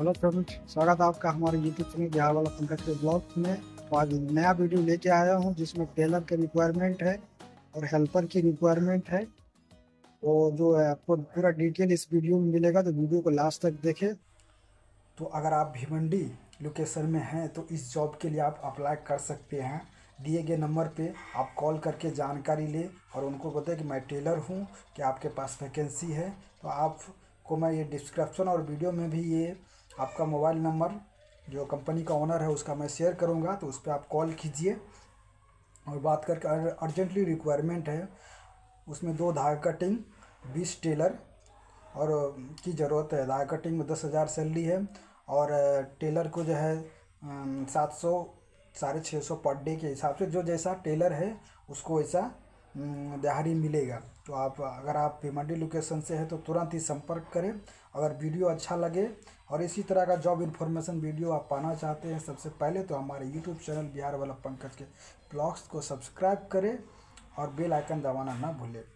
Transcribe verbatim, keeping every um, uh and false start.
Hello friend, स्वागत है आपका हमारे यूट्यूब चैनल बिहार वाला पंकज के ब्लॉग में। तो आज नया वीडियो लेके आया हूँ जिसमें टेलर की रिक्वायरमेंट है और हेल्पर की रिक्वायरमेंट है। तो जो है आपको पूरा डिटेल इस वीडियो में मिलेगा, तो वीडियो को लास्ट तक देखें। तो अगर आप भिवंडी लोकेशन में हैं तो इस जॉब के लिए आप अप्लाई कर सकते हैं। दिए गए नंबर पे आप कॉल करके जानकारी लें और उनको बताएं कि मैं टेलर हूँ, कि आपके पास वैकेंसी है। तो आपको मैं ये डिस्क्रिप्शन और वीडियो में भी ये आपका मोबाइल नंबर जो कंपनी का ओनर है उसका मैं शेयर करूँगा, तो उस पर आप कॉल कीजिए और बात करके। अर्जेंटली रिक्वायरमेंट है, उसमें दो धागा कटिंग, बीस टेलर और की ज़रूरत है। धागा कटिंग में दस हज़ार सैलरी है और टेलर को जो है सात सौ साढ़े छः सौ पर डे के हिसाब से जो जैसा टेलर है उसको वैसा दिहाड़ी मिलेगा। तो आप अगर आप भिवंडी लोकेशन से है तो तुरंत ही संपर्क करें। अगर वीडियो अच्छा लगे और इसी तरह का जॉब इन्फॉर्मेशन वीडियो आप पाना चाहते हैं सबसे पहले, तो हमारे यूट्यूब चैनल बिहार वाला पंकज के ब्लॉग्स को सब्सक्राइब करें और बेल आइकन दबाना ना भूलें।